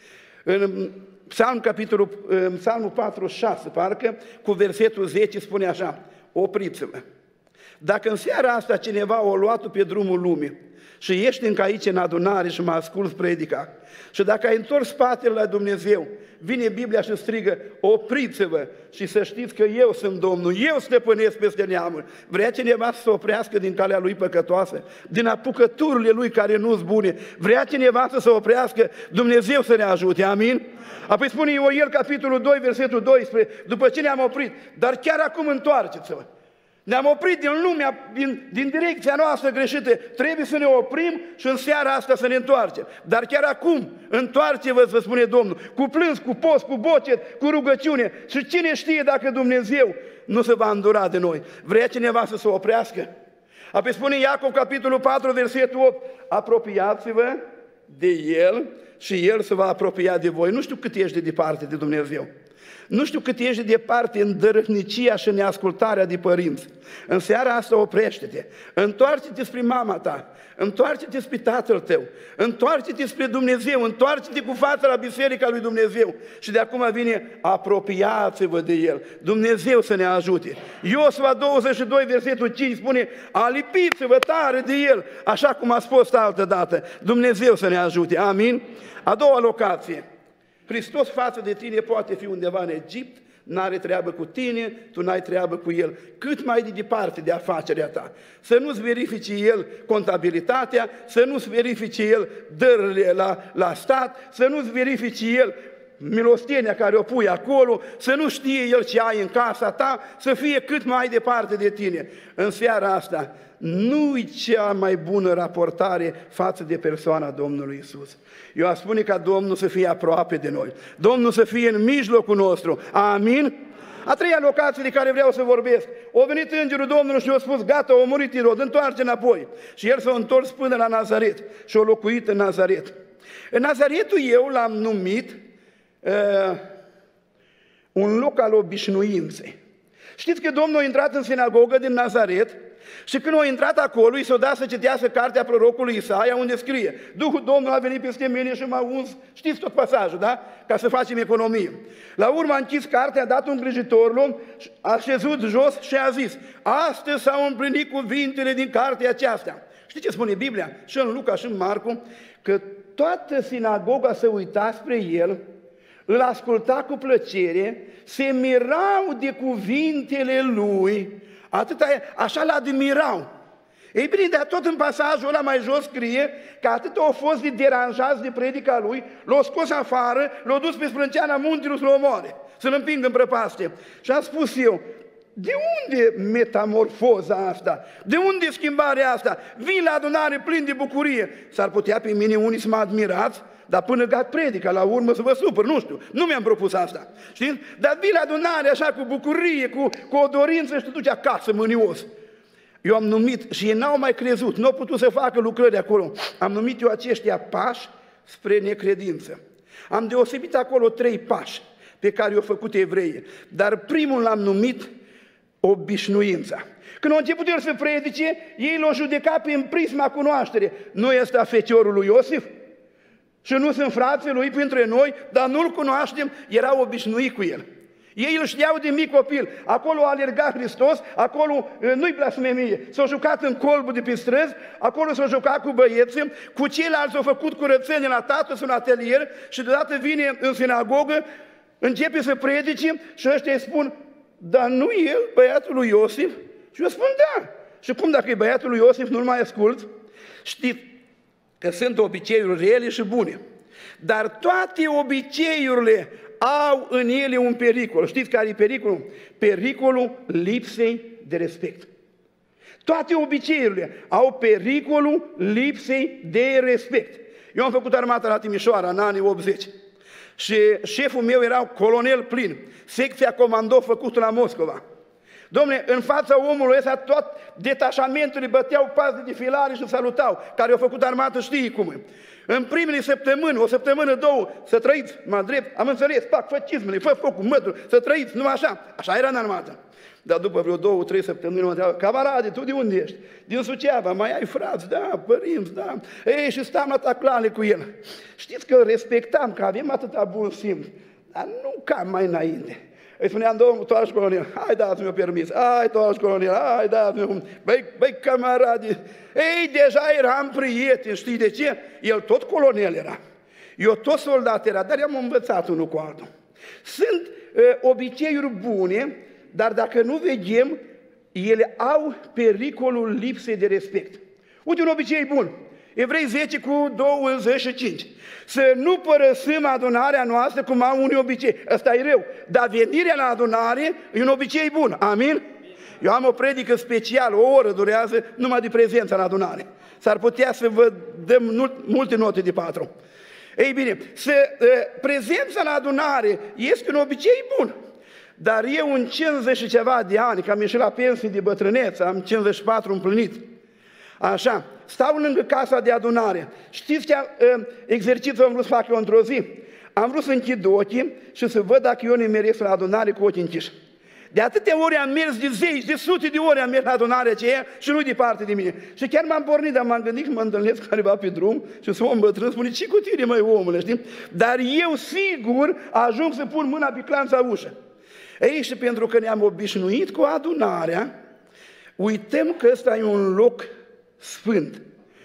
În Psalm, capitolul, în Psalmul patruzeci și șase, parcă, cu versetul zece spune așa: opriți-vă. Dacă în seara asta cineva o luat pe drumul lumii și ești încă aici în adunare și mă asculți predica, și dacă ai întors spatele la Dumnezeu, vine Biblia și strigă: opriți-vă și să știți că eu sunt Domnul, eu stăpânesc peste neamuri. Vrea cineva să se oprească din calea lui păcătoasă, din apucăturile lui care nu-s bune? Vrea cineva să se oprească? Dumnezeu să ne ajute, amin? Apoi spune Ioel, capitolul doi, versetul doisprezece, după ce ne-am oprit: dar chiar acum întoarceți-vă. Ne-am oprit din lumea, din, din direcția noastră greșită, trebuie să ne oprim și în seara asta să ne întoarcem. Dar chiar acum, întoarce-vă, vă spune Domnul, cu plâns, cu post, cu bocet, cu rugăciune. Și cine știe dacă Dumnezeu nu se va îndura de noi? Vrea cineva să se oprească? Apoi spune Iacov, capitolul patru, versetul opt, apropiați-vă de El și El se va apropia de voi. Nu știu cât ești de departe de Dumnezeu. Nu știu cât ești de departe în dărâhnicia și neascultarea de părinți. În seara asta oprește-te, întoarce-te spre mama ta, întoarce-te spre tatăl tău, întoarce-te spre Dumnezeu, întoarce-te cu fața la biserica lui Dumnezeu și de acum vine: apropiați-vă de El. Dumnezeu să ne ajute. Iosua douăzeci și doi, versetul cinci spune: alipiți-vă tare de El, așa cum a spus altă dată. Dumnezeu să ne ajute, amin? A doua locație. Hristos față de tine poate fi undeva în Egipt, n-are treabă cu tine, tu n-ai treabă cu El. Cât mai de departe de afacerea ta. Să nu-ți verifici El contabilitatea, să nu-ți verifici El dările la, la stat, să nu-ți verifici El milostenia care o pui acolo, să nu știe El ce ai în casa ta, să fie cât mai departe de tine. În seara asta, nu-i cea mai bună raportare față de persoana Domnului Iisus. Eu aș spune ca Domnul să fie aproape de noi, Domnul să fie în mijlocul nostru, amin? A treia locație de care vreau să vorbesc. A venit îngerul Domnului și a spus, gata, a murit Irod, întoarce înapoi. Și el s-a întors până la Nazaret și a locuit în Nazaret. În Nazaretul eu l-am numit uh, un loc al obișnuinței. Știți că Domnul a intrat în sinagogă din Nazaret și când a intrat acolo, i s-a dat să citească cartea prorocului Isaia, unde scrie, Duhul Domnului a venit peste mine și m-a uns, știți tot pasajul, da? Ca să facem economie. La urmă a închis cartea, a dat un îngrijitorul, a șezut jos și a zis, astăzi s-au împlinit cuvintele din cartea aceasta. Știți ce spune Biblia? Și în Luca și în Marcu, că toată sinagoga se uita spre el, îl asculta cu plăcere, se mirau de cuvintele lui, atâta, așa l-admirau. Ei bine, dar tot în pasajul ăla mai jos scrie că atât au fost de deranjați de predica lui, l-au scos afară, l-au dus pe sprânceana muntelui să-l omoare, să-l împingă în prăpastie. Și am spus eu, de unde metamorfoza asta? De unde schimbarea asta? Vin la adunare plin de bucurie. S-ar putea pe mine unii să mă admirați, dar până gat predica, la urmă să vă supăr, nu știu, nu mi-am propus asta. Știți? Dar vin la adunare așa cu bucurie, cu, cu o dorință și te duci acasă mânios. Eu am numit, și ei n-au mai crezut, nu au putut să facă lucrări acolo, am numit eu aceștia pași spre necredință. Am deosebit acolo trei pași pe care i-au făcut evreii, dar primul l-am numit obișnuința. Când au început el să predice, ei l-au judecat prin prisma cunoaștere. Nu este feciorul lui Iosif? Și nu sunt frații lui printre noi, dar nu-l cunoaștem, erau obișnuiți cu el. Ei îl știau de mic copil, acolo a alergat Hristos, acolo nu-i blasfemie, s-au jucat în colbul de pe străzi, acolo s-au jucat cu băieții, cu ceilalți au făcut curățenie la tatăl în atelier și deodată vine în sinagogă, începe să predice și ăștia îi spun, dar nu el, băiatul lui Iosif? Și eu spun da. Și cum dacă e băiatul lui Iosif, nu-l mai ascult? Știți că sunt obiceiuri rele și bune, dar toate obiceiurile au în ele un pericol. Știți care e pericolul? Pericolul lipsei de respect. Toate obiceiurile au pericolul lipsei de respect. Eu am făcut armata la Timișoara în anii optzeci și șeful meu era colonel plin, secția comando făcută la Moscova. Dom'le, în fața omului ăsta tot detașamentul îi băteau pas de defilare și salutau, care au făcut armată știi cum e. În primele săptămâni, o săptămână, două, să trăiți, mă drept, am înțeles, pac, fă cizmele, fă focul, mătru, să trăiți, numai așa. Așa era în armată. Dar după vreo două, trei săptămâni mă întreabă, camarade, tu de unde ești? Din Suceava, mai ai frați? Da, părinți, da. Ei, și stam la taclale cu el. Știți că respectam, că avem atâta bun simț, dar nu ca mai înainte. Îi spuneam, domnul tovarăș colonel, hai dați-mi o permis, hai tovarăș colonel, hai dați-mi un... Băi, băi, camarade, ei, deja eram prieteni, știi de ce? El tot colonel era, eu tot soldat era, dar i-am învățat unul cu altul. Sunt uh, obiceiuri bune, dar dacă nu veghem, ele au pericolul lipsei de respect. Uite un obicei bun, Evrei zece cu douăzeci și cinci. Să nu părăsim adunarea noastră cum au unii obicei. Ăsta e rău, dar venirea la adunare e un obicei bun. Amin? Eu am o predică specială, o oră durează numai de prezența la adunare. S-ar putea să vă dăm multe note de patru. Ei bine, să, prezența la adunare este un obicei bun. Dar eu în cincizeci și ceva de ani, că am ieșit la pensie de bătrâneță, am cincizeci și patru împlinit, așa, stau lângă casa de adunare. Știți ce exercițiu am vrut să fac eu într-o zi? Am vrut să închid ochii și să văd dacă eu nimeresc la adunare cu ochii închiși. De atâtea ori am mers, de zeci, de sute de ori am mers la adunarea aceea și nu departe de mine. Și chiar m-am pornit, dar m-am gândit că mă întâlnesc careva pe drum și să om bătrân, spune, ce cu tine, măi, omule, știi? Dar eu sigur ajung să pun mâna pe clanța ușă. Ei, și pentru că ne-am obișnuit cu adunarea, uităm că ăsta e un loc sfânt.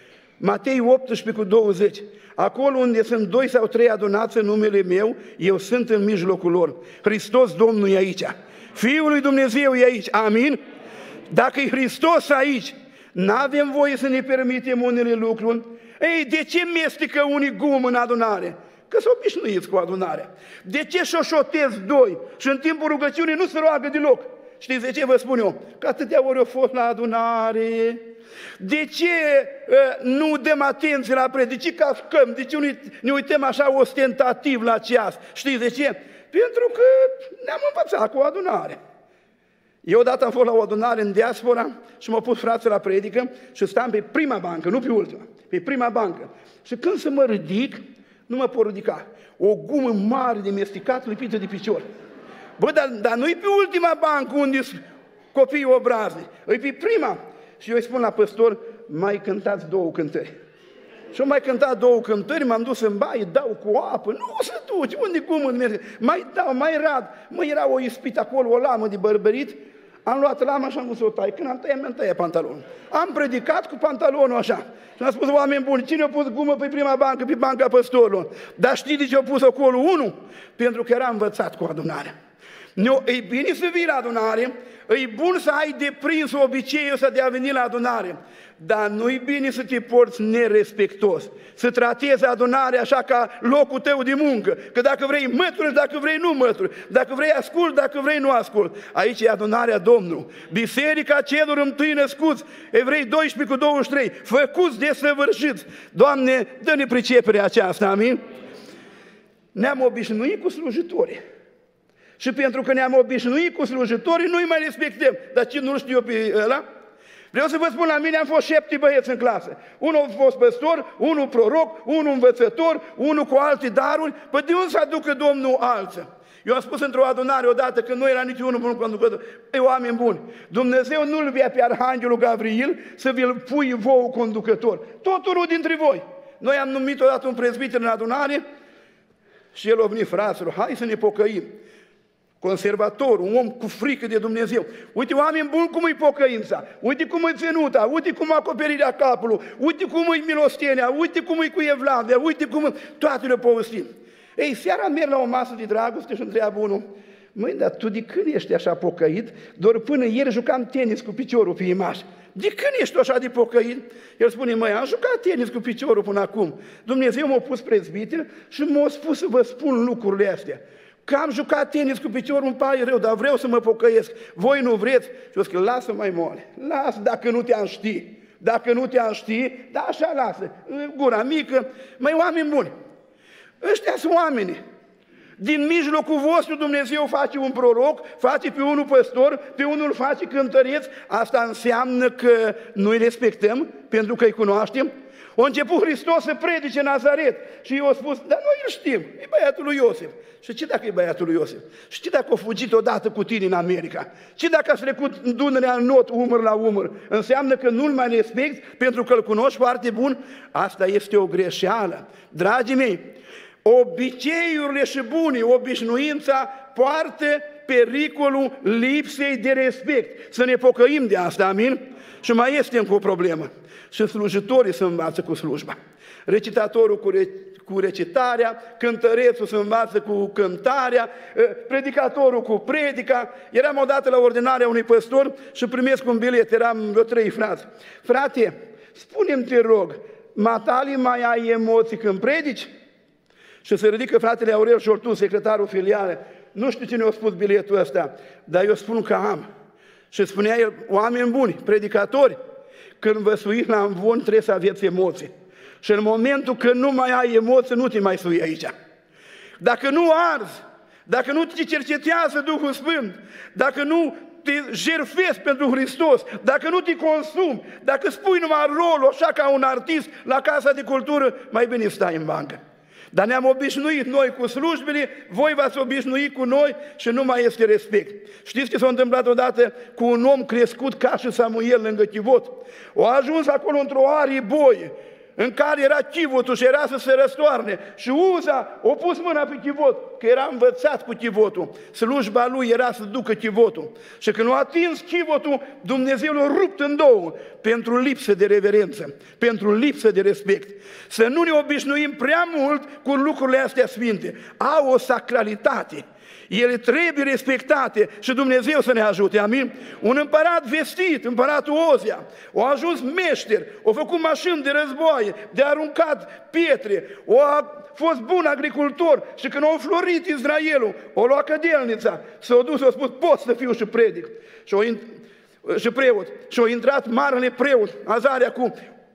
Matei optsprezece cu douăzeci. Acolo unde sunt doi sau trei adunați în numele meu, eu sunt în mijlocul lor. Hristos Domnul e aici. Fiul lui Dumnezeu e aici. Amin? Dacă e Hristos aici, n-avem voie să ne permitem unele lucruri. Ei, de ce mestecă unii gum în adunare? Că s-au obișnuiți cu adunarea. De ce șoșotez doi și în timpul rugăciunii nu se roagă deloc? Știți de ce vă spun eu? Că atâtea ori au fost la adunare. De ce uh, nu dăm atenție la predici? De ce cascăm? De ce ne uităm așa ostentativ la ceas? Știți de ce? Pentru că ne-am învățat cu o adunare. Eu odată am fost la o adunare în diaspora și m-au pus frații la predică și stam pe prima bancă, nu pe ultima, pe prima bancă. Și când să mă ridic, nu mă pot ridica. O gumă mare de mesticat lipită de picior. Bă, dar, dar nu-i pe ultima bancă unde sunt copiii obrazni, e pe prima. Și eu îi spun la păstor, mai cântați două cântări. Și eu mai cântat două cântări, m-am dus în baie, dau cu apă, nu să duci, unde cum îmi merge? Mai dau, mai rad, mă, era o ispită acolo, o lamă de bărbărit, am luat lama și am vrut să o tai. Când am tăiat, mi-am tăiat pantalonul. Am predicat cu pantalonul așa. Și am spus, oameni buni, cine a pus gumă pe prima bancă, pe banca păstorului? Dar știi de ce a pus acolo? Unu, pentru că era învățat cu adunarea. E bine să vii la adunare, e bun să ai deprins obiceiul ăsta de a veni la adunare, dar nu-i bine să te porți nerespectos, să tratezi adunarea așa ca locul tău de muncă, că dacă vrei mături, dacă vrei nu mături, dacă vrei ascult, dacă vrei nu ascult. Aici e adunarea Domnului, Biserica celor întâi născuți, Evrei doisprezece cu douăzeci și trei, făcuți desăvârșiți. Doamne, dă-ne priceperea aceasta, amin? Ne-am obișnuit cu slujitorii. Și pentru că ne-am obișnuit cu slujitorii, nu-i mai respectăm. Dar ce nu știu eu pe ăla? Vreau să vă spun, la mine am fost șapte băieți în clasă. Unul a fost păstor, unul proroc, unul învățător, unul cu alte daruri. Păi de unde să aducă Domnul alții? Eu am spus într-o adunare odată, că nu era niciunul bun conducător. Ei, oameni buni, Dumnezeu nu-l vrea pe Arhanghelul Gavril să vi-l pui vouă conducător. Tot unul dintre voi. Noi am numit odată un prezbiter în adunare și el a venit, fraților, hai să ne pocăim. Conservator, un om cu frică de Dumnezeu. Uite, oameni buni, cum e pocăința, uite cum e ținuta, uite cum e acoperirea capului, uite cum e milostenia, uite cum e cu evlavia, uite cum e... Toate le povestim. Ei, seara merg la o masă de dragoste și întreabă unul, măi, dar tu de când ești așa pocăit? Doar până ieri jucam tenis cu piciorul pe imaș. De când ești așa de pocăit? El spune, măi, am jucat tenis cu piciorul până acum. Dumnezeu m-a pus prezbiter și m-a spus să vă spun lucrurile astea. Că am jucat tenis cu piciorul, îmi pare rău, dar vreau să mă pocăiesc. Voi nu vreți? Și eu zic, lasă mai moale, lasă dacă nu te-am ști. Dacă nu te-am ști, da, așa lasă, gura mică. Măi, oameni buni, ăștia sunt oameni. Din mijlocul vostru Dumnezeu face un proroc, face pe unul păstor, pe unul face cântăreț. Asta înseamnă că noi respectăm pentru că îi cunoaștem. A început Hristos să predice Nazaret și eu a spus, dar noi îl știm, e băiatul lui Iosif. Și ce dacă e băiatul lui Iosif? Și ce dacă a fugit odată cu tine în America? Ce dacă a trecut Dunărea în not, umăr la umăr? Înseamnă că nu-l mai respecti pentru că îl cunoști foarte bun? Asta este o greșeală. Dragii mei, obiceiurile și bune, obișnuința poartă pericolul lipsei de respect. Să ne pocăim de asta, amin? Și mai este încă o problemă. Și slujitorii se învață cu slujba. Recitatorul cu, re, cu recitarea, cântărețul se învață cu cântarea, predicatorul cu predica. Eram odată la ordinarea unui păstor și primesc un bilet, eram vreo trei frați. Frate, spune-mi, te rog, matali mai ai emoții când predici? Și se ridică fratele Aurel Șortu, secretarul filiale. Nu știu cine a spus biletul ăsta, dar eu spun că am. Și spunea el, oameni buni, predicatori, când vă suiți la învon, trebuie să aveți emoții. Și în momentul când nu mai ai emoții, nu te mai sui aici. Dacă nu arzi, dacă nu te cercetează Duhul Sfânt, dacă nu te jertfezi pentru Hristos, dacă nu te consumi, dacă spui numai rolul așa ca un artist la Casa de Cultură, mai bine stai în bancă. Dar ne-am obișnuit noi cu slujbele, voi v-ați obișnuit cu noi și nu mai este respect. Știți ce s-a întâmplat odată cu un om crescut ca și Samuel lângă Chivot? O a ajuns acolo într-o arie boi, în care era chivotul și era să se răstoarne. Și Uza a pus mâna pe chivot, că era învățat cu chivotul. Slujba lui era să ducă chivotul. Și când a atins chivotul, Dumnezeu l-a rupt în două, pentru lipsă de reverență, pentru lipsă de respect. Să nu ne obișnuim prea mult cu lucrurile astea sfinte. Au o sacralitate. Ele trebuie respectate și Dumnezeu să ne ajute, amin? Un împărat vestit, împăratul Ozia, a ajuns meșter, a făcut mașini de războaie, de aruncat pietre, a fost bun agricultor și când a înflorit Israelul, a luat cădelnița, s-a dus, a spus, pot să fiu și predic și, și preot. Și a intrat marele preot, Azaria, cu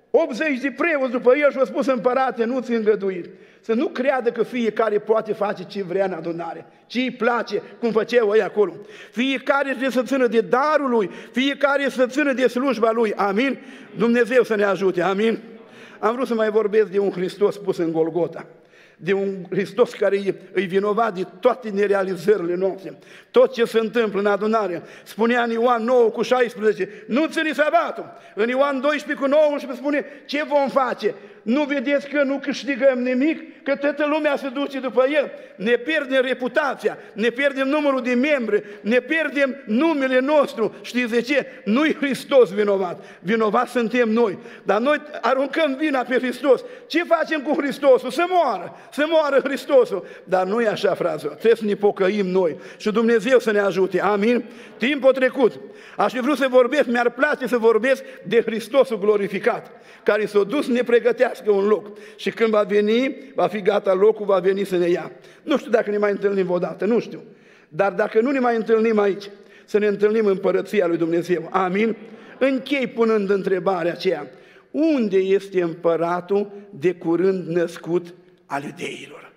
optzeci de preoți după el și-au spus: împărate, nu ți îngăduit. Să nu creadă că fiecare poate face ce vrea în adunare, ce îi place, cum făceau ei acolo. Fiecare trebuie să țină de darul lui, fiecare să țină de slujba lui. Amin? Dumnezeu să ne ajute. Amin? Am vrut să mai vorbesc de un Hristos pus în Golgota, de un Hristos care îi vinovat de toate nerealizările noastre, tot ce se întâmplă în adunare. Spunea în Ioan nouă cu șaisprezece, nu ține sabatul. În Ioan doisprezece cu nouăsprezece spune, ce vom face? Nu vedeți că nu câștigăm nimic? Că toată lumea se duce după el? Ne pierdem reputația, ne pierdem numărul de membri, ne pierdem numele nostru. Știți de ce? Nu-i Hristos vinovat, vinovat suntem noi. Dar noi aruncăm vina pe Hristos. Ce facem cu Hristosul? Să moară, să moară Hristosul. Dar nu e așa, fraților, trebuie să ne pocăim noi și Dumnezeu să ne ajute. Amin? Timpul trecut. Aș fi vrut să vorbesc, mi-ar place să vorbesc de Hristosul glorificat, care s-a dus să ne pregătească un loc. Și când va veni, va fi gata locul, va veni să ne ia. Nu știu dacă ne mai întâlnim vreodată, nu știu. Dar dacă nu ne mai întâlnim aici, să ne întâlnim în Împărăția lui Dumnezeu. Amin? Închei punând întrebarea aceea. Unde este împăratul de curând născut al iudeilor?